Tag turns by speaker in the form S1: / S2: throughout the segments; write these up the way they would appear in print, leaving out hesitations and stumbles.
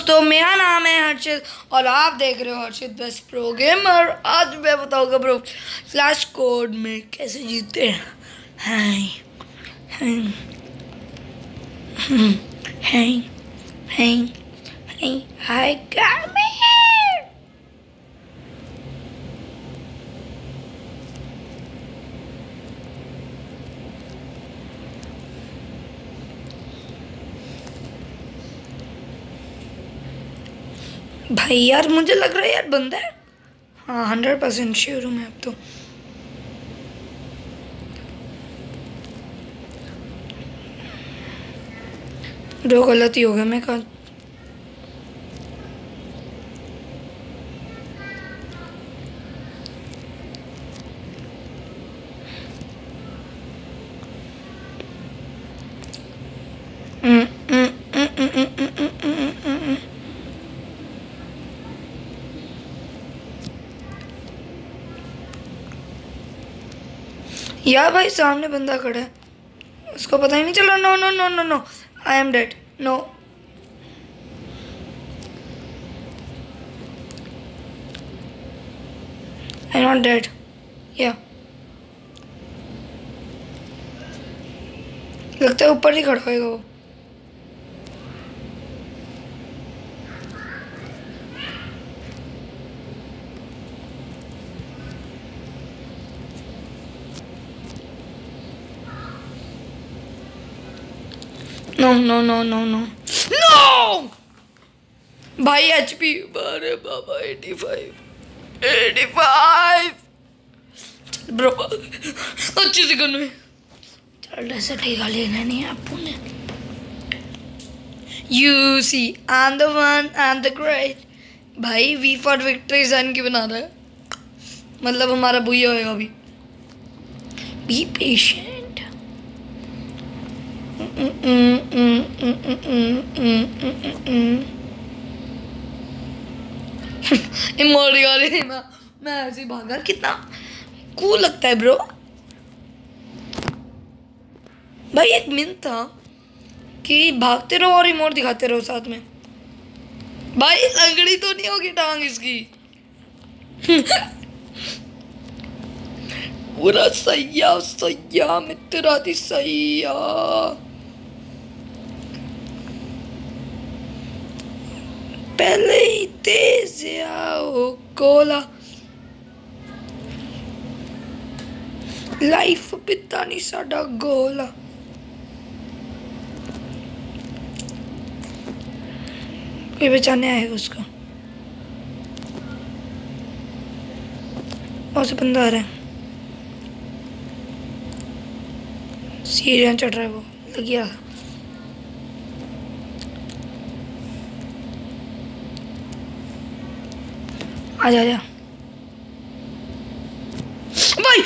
S1: दोस्तों, मेरा नाम है हर्षित और आप देख रहे हो हर्षित बेस्ट प्रो गेमर। आज मैं बताऊंगा ब्रो फ्लैश कोड में कैसे जीते हैं। हाय गाइस, भाई यार मुझे लग रहा है यार बंदा है। हाँ 100% श्योर हूँ मैं अब तो। दो गलती हो गया मैं कहा। यार भाई सामने बंदा खड़ा है, उसको पता ही नहीं चला। No no no no no, I am dead. No I am not dead. या लगता है ऊपर ही खड़ा होएगा वो। No no no no no no भाई एचपी, अरे बाबा 85 चल ब्रो, अच्छी सी गन में चल। ऐसा टीका लेना नहीं है आपको ने। You see I am the one, I am the great. भाई वी फॉर विक्ट्री सन की बना रहा है, मतलब हमारा भूया होएगा अभी। Be patient. मैं ऐसे ही भागा, कितना कूल लगता है ब्रो। भाई एक मिनट था कि भागते रहो और रिमोट दिखाते रहो साथ में। भाई लंगड़ी तो नहीं होगी टांग इसकी। पूरा सैया मित्रा दी सैया। पहले ही तेज आओ कोला, लाइफ पिता नहीं साडा गोला। कोई बचाने आएगा उसको। बहुत से बंदा आ रहा है, सीढ़ियाँ चढ़ रहा है वो। लग गया आजा आजा भाई।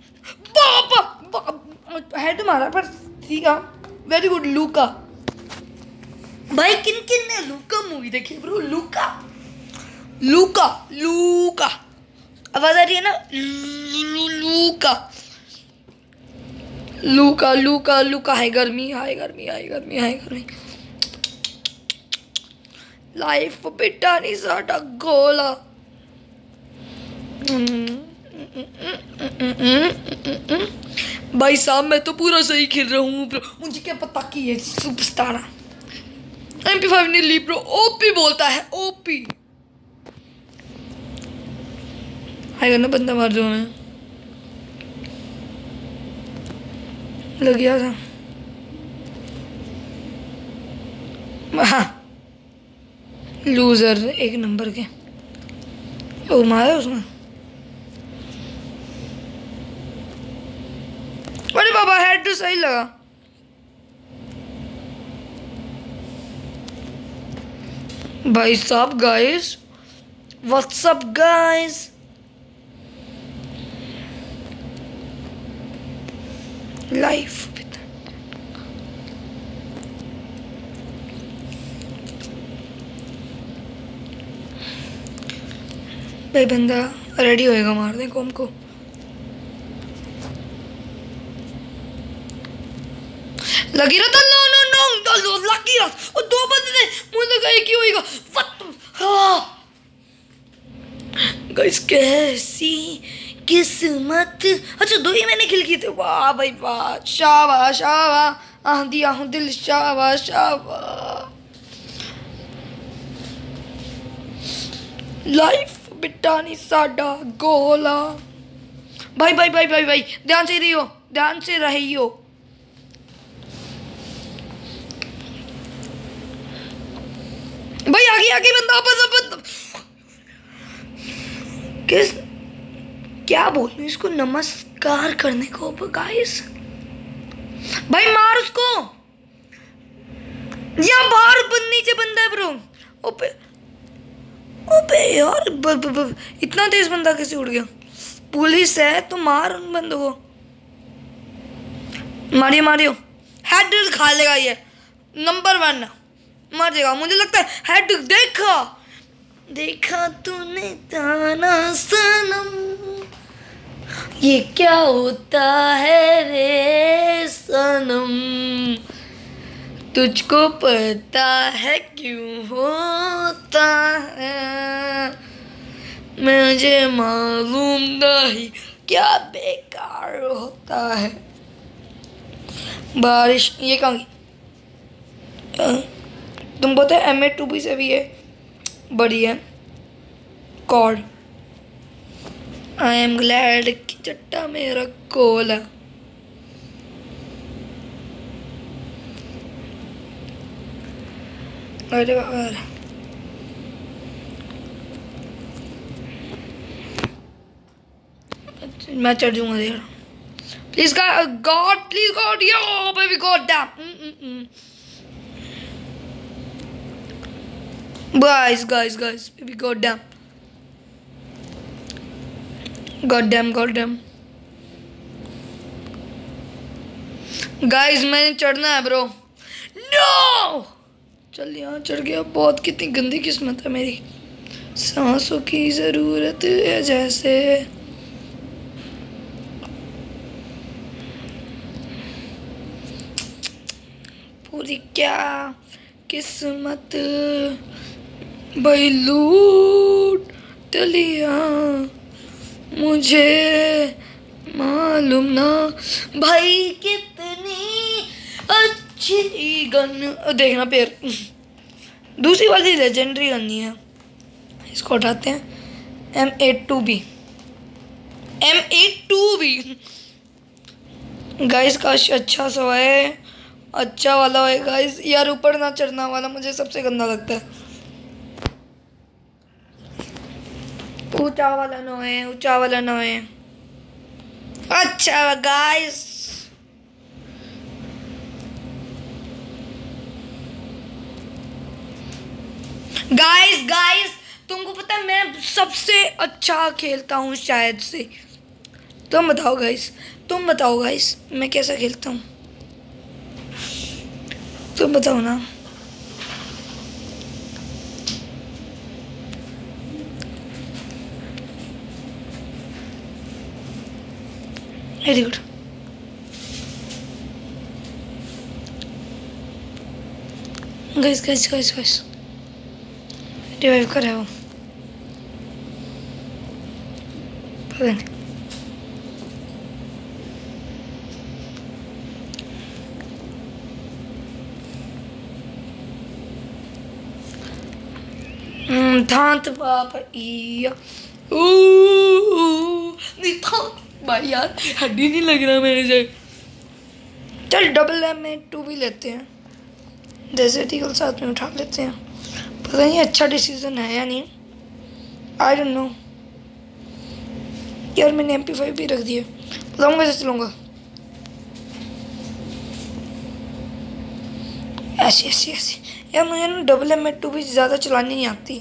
S1: बापा हेड मारा पर ठीक है। वेरी गुड लूका। भाई किन किन ने लूका मूवी देखी ब्रो? लूका लूका लूका आवाज आ रही है ना? लूका लूका लूका लूका। हाय गर्मी, हाय गर्मी, हाय गर्मी, हाय गर्मी। लाइफ बेटा नहीं साडा गोला। भाई साहब मैं तो पूरा सही खेल रहा हूँ ब्रो, मुझे क्या पता कि ये सुपरस्टार MP5 ने ली ब्रो। ओपी बोलता है, ओपी। आएगा ना बंदा, मार दो। मैं लग गया था। हाँ लूजर एक नंबर के। ओ मारा उसने। अरे बाबा हेड तो सही लगा। भाई साहब guys, what's up guys. Life भाई बंदा रेडी होएगा, मार दे कॉम को। लगी रहा था। नो नो नो लकी ही रहा और दो बंदे थे, मुझे लगा एक ही होएगा। हाँ गाइस कैसी किस्मत। अच्छा दो ही मैंने किल किए थे। वाह भाई वाह, शाबाश शाबाश, आंधी आहूं दिल, शाबाश शाबाश। लाइफ बिटानी साडा गोला। भाई भाई भाई भाई भाई ध्यान से रहियो, ध्यान से रहियो। भाई आगे आगे बंदा, बंदा किस क्या बोलूं इसको, नमस्कार करने को गाइस। भाई मार उसको, यहाँ बाहर नीचे बंदा है ब्रो। ओपे ओपे यार इतना तेज बंदा कैसे उड़ गया। पुलिस है तो मार उन बंदों को, मारियो मारियो। हेड खा लेगा ये, नंबर 1 मर जाएगा मुझे लगता है। हेड देखा देखा तूने ताना सनम, ये क्या होता है रे सनम, तुझको पता है क्यों होता है, मुझे मालूम नहीं क्या बेकार होता है। बारिश ये कहाँ गई? तुम पता है MA2B से भी है बड़ी है कॉर्ड। आई एम ग्लैड कि चट्टा मेरा कोला। अरे बाबा मैं चढ़ जाऊंगा यार। Please God please God, yo baby goddamn. Guys, baby, goddamn. Guys, मैंने चढ़ना है ब्रो। No! चल यहाँ चढ़ गया। बहुत कितनी गंदी किस्मत है मेरी। सांसों की जरूरत है जैसे। पूरी क्या किस्मत भाई लूट लिया, मुझे मालूम ना भाई कितनी अच्छी गन। देखना पैर, दूसरी वाली लेजेंडरी गन नहीं है। इसको उठाते हैं। M82B गाइस काश अच्छा सा है, अच्छा वाला है गाइस। यार ऊपर ना चढ़ना वाला मुझे सबसे गंदा लगता है। ऊंचा वाला ना है। अच्छा गाइस गाइस तुमको पता है मैं सबसे अच्छा खेलता हूँ शायद से। तुम बताओ गाइस मैं कैसा खेलता हूँ, तुम बताओ ना। Very good. गाइस रिवाइव कर रहा हूँ, पता नहीं। थांत बाप इया नहीं था भाई यार, हड्डी नहीं लग रहा मेरे से। चल M82B लेते हैं, डेजर्ट ईगल साथ में उठा लेते हैं। पता नहीं अच्छा डिसीजन है या नहीं, आई डोंट नो। यार मैंने MP5 भी रख दिया, बताऊँगा कैसे चलूँगा। ऐसे यार मुझे ना M82B ज़्यादा चलानी नहीं आती।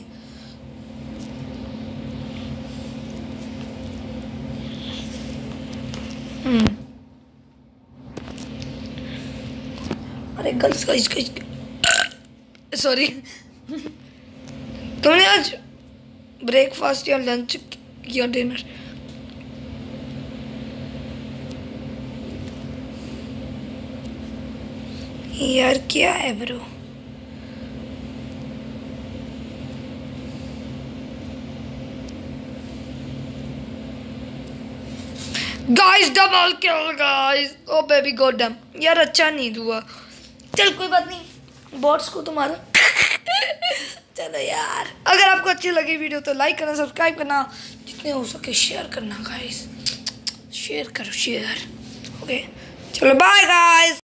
S1: अरे गर्ल्स सॉरी तुमने आज ब्रेकफास्ट या लंच या डिनर? यार क्या है bro, guys double kill guys. Oh baby goddamn यार, अच्छा नहीं हुआ। चल कोई बात नहीं, बॉट्स को तुम्हारा चलो यार, अगर आपको अच्छी लगी वीडियो तो लाइक करना, सब्सक्राइब करना, जितने हो सके शेयर करना गाइस। शेयर करो शेयर। ओके चलो बाय गाइस।